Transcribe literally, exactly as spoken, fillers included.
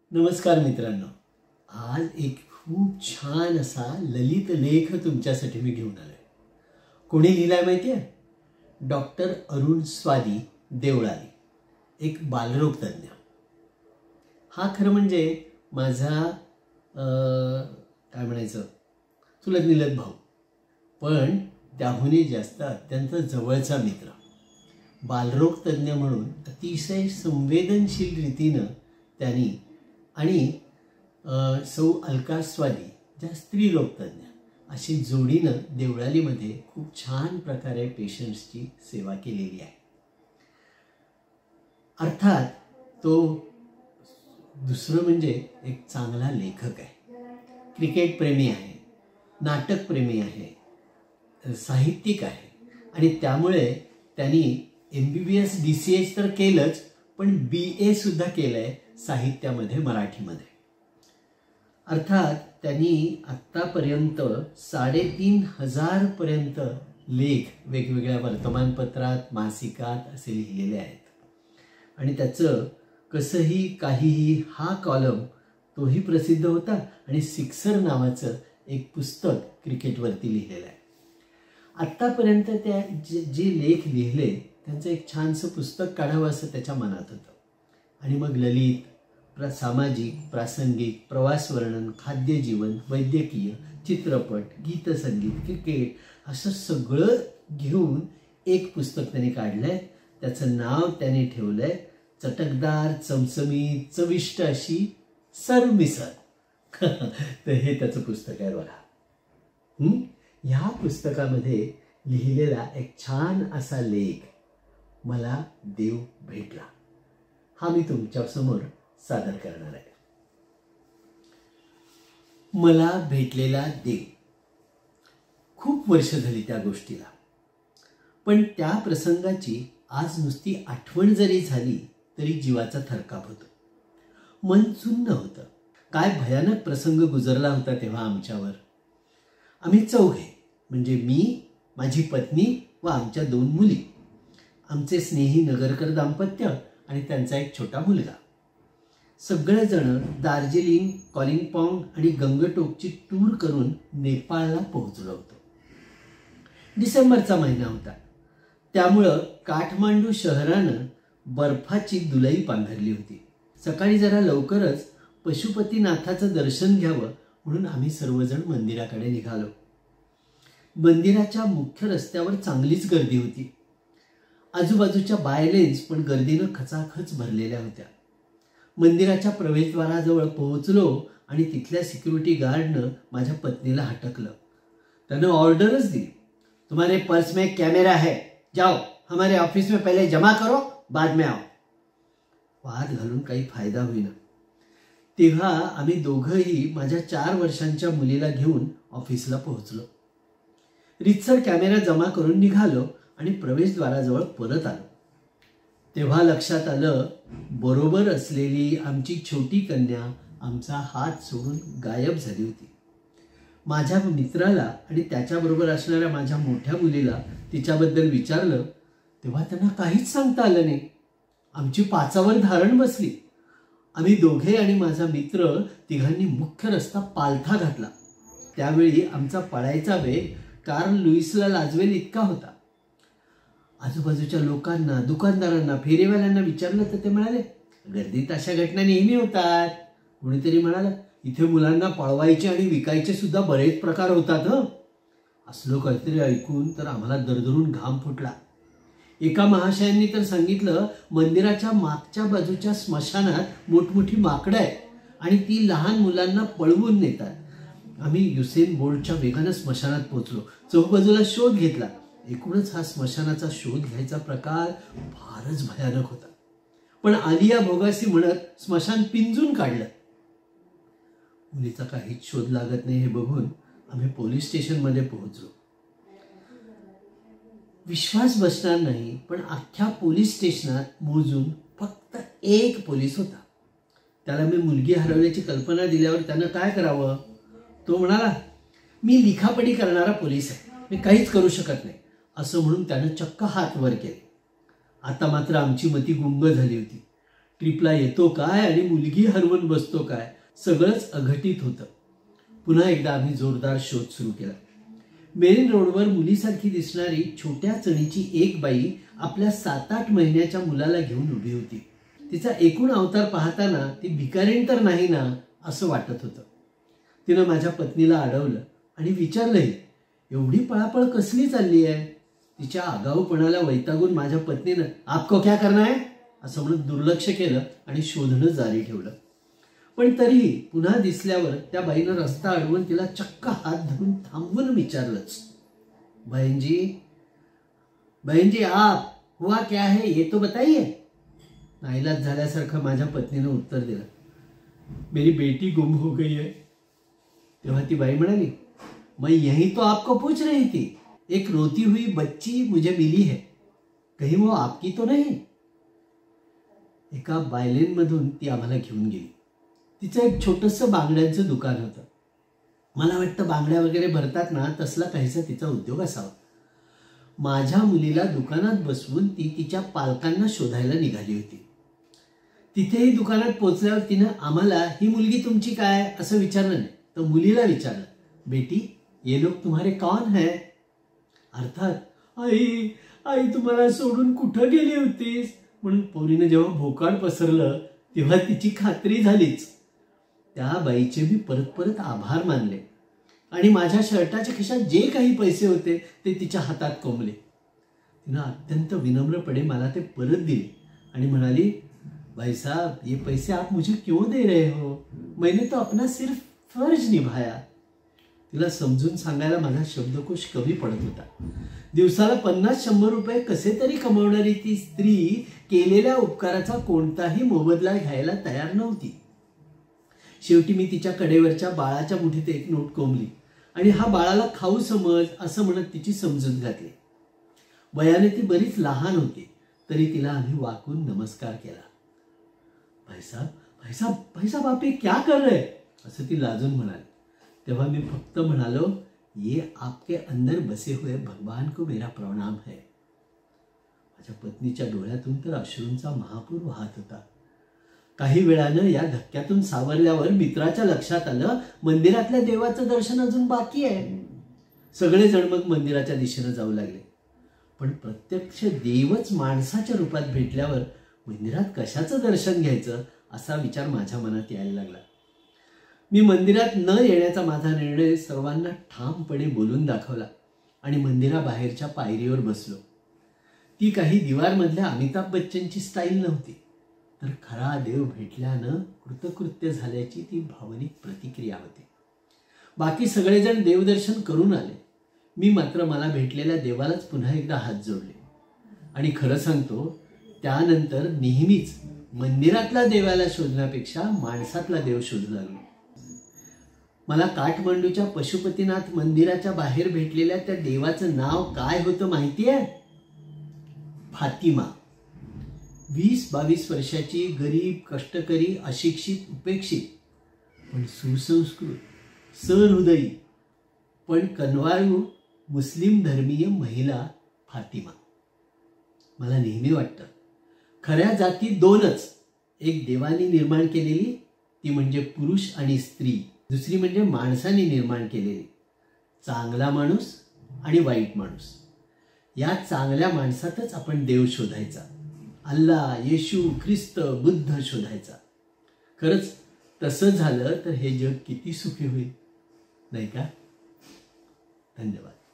नमस्कार मित्रांनो, आज एक खूप छान असा ललित लेख तुमच्यासाठी मी घेऊन आलोय. कोणी लिहिलाय माहिती आहे? डॉक्टर अरुण स्वादी देवळाली, एक बालरोग तज्ञ. हा खरं म्हणजे माझा काय म्हणायचं चुलत निलत भाऊ, पण त्याहूनही जास्त अत्यंत जवळचा मित्र. बालरोग तज्ञ म्हणून अतिशय संवेदनशील रीतीनं त्यांनी आणि सौ अलका स्वादी ज्या स्त्रीरोग तज्ञ अशी जोडीनं देवळालीमध्ये खूप छान प्रकारे पेशंट्सची सेवा केलेली आहे. अर्थात तो दुसरं म्हणजे एक चांगला लेखक आहे, क्रिकेट प्रेमी आहे, नाटक प्रेमी आहे, साहित्यिक आहे आणि त्यामुळे त्यांनी M B B S D C H तर केलंच, पण बी ए सुद्धा केलं आहे साहित्यामध्ये, मराठीमध्ये. अर्थात त्यांनी आत्तापर्यंत साडेतीन हजारपर्यंत लेख वेगवेगळ्या वर्तमानपत्रात, मासिकात असे लिहिलेले आहेत. आणि त्याचं कसंही काहीही हा कॉलम तोही प्रसिद्ध होता आणि सिक्सर नावाचं एक पुस्तक क्रिकेटवरती लिहिलेलं आहे. आत्तापर्यंत त्या जे जे लेख लिहिले त्यांचं एक छानसं पुस्तक काढावं असं त्याच्या मनात होतं. आणि मग ललित, प्र सामाजिक, प्रासंगिक, प्रवास वर्णन, खाद्यजीवन, वैद्यकीय, चित्रपट, गीतसंगीत, क्रिकेट असं सगळं घेऊन एक पुस्तक त्यांनी काढलं आहे. त्याचं नाव त्याने ठेवलं आहे चटकदार, चमचमीत, चविष्ट अशी सरमिसळ. तर हे त्याचं पुस्तक आहे बघा. ह्या पुस्तकामध्ये लिहिलेला एक छान असा लेख, मला देव भेटला, हा मी तुमच्यासमोर सादर करणार आहे. मला भेटलेला देव. खूप वर्ष झाली त्या गोष्टीला, पण त्या प्रसंगाची आज नुसती आठवण जरी झाली तरी जीवाचा थरकाप होतो, मन चुन्न होतं. काय भयानक प्रसंग गुजरला होता तेव्हा आमच्यावर. आम्ही चौघे म्हणजे मी, माझी पत्नी व आमच्या दोन मुली, आमचे स्नेही नगरकर दाम्पत्य आणि त्यांचा एक छोटा मुलगा. सगळेजण दार्जिलिंग, कॉलिंगपॉंग आणि गंगटोकची टूर करून नेपाळला पोहोचलो होतो. डिसेंबरचा महिना होता, त्यामुळं काठमांडू शहरानं बर्फाची दुलई पांघरली होती. सकाळी जरा लवकरच पशुपतीनाथाचं दर्शन घ्यावं म्हणून आम्ही सर्वजण मंदिराकडे निघालो. मंदिराच्या मुख्य रस्त्यावर चांगलीच गर्दी होती. आजूबाजूच्या बायलेन्स पण गर्दीनं खचाखच भरलेल्या होत्या. मंदिराच्या प्रवेशद्वाराजवळ पोहोचलो आणि तिथल्या सिक्युरिटी गार्डनं माझ्या पत्नीला हटकलं. त्यानं ऑर्डरच दिली, तुम्हारे पर्स में कॅमेरा है, जाओ हमारे ऑफिस में पहले जमा करो, बाद में आओ. वाद घालून काही फायदा होईना. तेव्हा आम्ही दोघंही माझ्या चार वर्षांच्या मुलीला घेऊन ऑफिसला पोहोचलो. रितसर कॅमेरा जमा करून निघालो आणि प्रवेशद्वाराजवळ परत आलो. तेव्हा लक्षात आलं, बरोबर असलेली आमची छोटी कन्या आमचा हात सोडून गायब झाली होती. माझ्या मित्राला आणि त्याच्याबरोबर असणाऱ्या माझ्या मोठ्या मुलीला तिच्याबद्दल विचारलं तेव्हा त्यांना काहीच सांगता आलं नाही. आमची पाचावर धारण बसली. आम्ही दोघे आणि माझा मित्र तिघांनी मुख्य रस्ता पालथा घातला. त्यावेळी आमचा पळायचा वेग कार्ल लुईसला लाजवेल इतका होता. आजूबाजूच्या लोकांना, दुकानदारांना, फेरीवाल्यांना विचारलं तर ते म्हणाले, गर्दीत अशा घटना नेहमी होतात. कोणीतरी म्हणाला, इथे मुलांना पळवायचे आणि विकायचे सुद्धा बरेच प्रकार होतात. हं असलो काहीतरी ऐकून तर आम्हाला दरदरून घाम फुटला. एका महाशयांनी तर सांगितलं, मंदिराच्या मागच्या बाजूच्या स्मशानात मोठमोठी माकडं आहेत आणि ती लहान मुलांना पळवून नेतात. आम्ही युसेन बोल्टच्या वेगानं स्मशानात पोहोचलो. चौबाजूला शोध घेतला. एकूणच हा स्मशानाचा शोध घ्यायचा प्रकार फारच भयानक होता. पण आलिया भोगासी म्हणत स्मशान पिंजून काढलं. मुलीचा काहीच शोध लागत नाही हे बघून आम्ही पोलीस स्टेशनमध्ये पोहोचलो. विश्वास बसणार नाही, पण अख्ख्या पोलीस स्टेशनात मोजून फक्त एक पोलीस होता. त्याला मी मुलगी हरवल्याची कल्पना दिल्यावर त्यानं काय करावं? तो म्हणाला, मी लिखापडी करणारा पोलीस आहे, मी काहीच करू शकत नाही असं म्हणून त्यानं चक्क हात वर केले. आता मात्र आमची मती गुंग झाली होती. ट्रिपला येतो काय आणि मुलगी हरवून बसतो काय, सगळंच अघटित होतं. पुन्हा एकदा आम्ही जोरदार शोध सुरू केला. मेन रोडवर मुलीसारखी दिसणारी छोट्या चणीची एक बाई आपल्या सात आठ महिन्याच्या मुलाला घेऊन उभी होती. तिचा एकूण अवतार पाहताना ती भिकारीण तर नाही ना असं वाटत होतं. तिनं माझ्या पत्नीला अडवलं आणि विचारलंही, एवढी पळापळ कसली चालली आहे? तिच्या आगाऊपणाला वैतागून माझ्या पत्नीनं आपको क्या करना है असं म्हणून दुर्लक्ष केलं आणि शोधणं जारी ठेवलं. पण तरीही पुन्हा दिसल्यावर त्या बाईनं रस्ता अडवून तिला चक्क हात धरून थांबवून विचारलंच, बहन जी बहन जी आप हुआ क्या है ये तो बताइए. नाईलाज झाल्यासारखं माझ्या पत्नीनं उत्तर दिलं, मेरी बेटी गुम हो गई है. तेव्हा ती बाई म्हणाली, मैं यही तो आपको पूछ रही थी, एक रोती हुई बच्ची मुझे मिली है, कहीं वो आपकी तो नहीं. एका बायलेन मधून ती आम्हाला घेऊन गेली. तिचं एक छोटंसं बांगड्यांचं दुकान होतं. मला वाटतं बांगड्या वगैरे भरतात ना तसला काहीसा तिचा उद्योग असावा. माझ्या मुलीला दुकानात बसवून ती तिच्या पालकांना शोधायला निघाली होती. तिथेही दुकानात पोचल्यावर तिनं आम्हाला ही मुलगी तुमची काय असं विचारलं नाही, तर मुलीला विचारलं, बेटी ये लोग तुम्हारे कौन है. अर्थात आई आई तुम्हाला सोडून कुठं गेली होतीस म्हणून पोरीनं जेव्हा भोकाड पसरलं तेव्हा तिची खात्री झालीच. त्या बाईचे मी परत परत आभार मानले आणि माझ्या शर्टाच्या खिशात जे काही पैसे होते ते तिच्या हातात कोंबले. तिनं अत्यंत विनम्रपणे मला ते परत दिले आणि म्हणाली, भाई साहब ये पैसे आप मुझे क्यों दे रहे हो, मैंने तो अपना सिर्फ फर्ज निभाया. तिला समजून सांगायला माझा शब्दकोश कमी पडत होता. दिवसाला पन्नास शंभर रुपये कसे तरी कमवणारी ती स्त्री केलेल्या उपकाराचा कोणताही मोबदला घ्यायला तयार नव्हती. शेवटी मी तिच्या कडेवरच्या बाळाच्या मुठीत एक नोट कोंबली आणि हा बाळाला खाऊ समज असं म्हणत तिची समजूत घातली. वयाने ती बरीच लहान होती तरी तिला आम्ही वाकून नमस्कार केला. भाई साहब भाई साहब भाई साहब आप ये क्या कर रहे असं ती लाजून म्हणाली. तेव्हा मी फक्त म्हणालो, ये आपके अंदर बसे हुए भगवान को मेरा प्रणाम है. माझ्या पत्नीच्या डोळ्यातून तर अश्रूंचा महापूर वाहत होता. काही वेळानं या धक्क्यातून सावरल्यावर मित्राच्या लक्षात आलं, मंदिरातल्या देवाचं दर्शन अजून बाकी आहे. सगळेजण मग मंदिराच्या दिशेनं जाऊ लागले. पण प्रत्यक्ष देवच माणसाच्या रूपात भेटल्यावर मंदिरात कशाचं दर्शन घ्यायचं असा विचार माझ्या मनात यायला लागला. मी मंदिरात न येण्याचा माझा निर्णय सर्वांना ठामपणे बोलून दाखवला आणि मंदिराबाहेरच्या पायरीवर बसलो. ती काही दिवारमधल्या अमिताभ बच्चनची स्टाईल नव्हती, तर खरा देव भेटल्यानं कृतकृत्य झाल्याची ती भावनिक प्रतिक्रिया होती. बाकी सगळेजण देवदर्शन करून आले. मी मात्र मला भेटलेल्या देवालाच पुन्हा एकदा हात जोडले आणि खरं सांगतो, त्यानंतर नेहमीच मंदिरातल्या देवाला शोधण्यापेक्षा माणसातला देव शोधू लागलो. मला काठमांडूच्या पशुपतीनाथ मंदिराच्या बाहेर भेटलेल्या त्या देवाचं नाव काय होतं माहिती आहे? फातिमा. वीस बावीस वर्षाची गरीब, कष्टकरी, अशिक्षित, उपेक्षित पण सुसंस्कृत, सहृदयी पण कनवाळू मुस्लिम धर्मीय महिला फातिमा. मला नेहमी वाटतं, खऱ्या जाती दोनच, एक देवाने निर्माण केलेली ती म्हणजे पुरुष आणि स्त्री, दुसरी म्हणजे माणसाने निर्माण केलेली, चांगला माणूस आणि वाईट माणूस. या चांगल्या माणसातच आपण देव शोधायचा, अल्लाह, येशू, ख्रिस्त, बुद्ध शोधायचा. खरंच तसं झालं तर हे जग किती सुखी होईल, नाही का? धन्यवाद.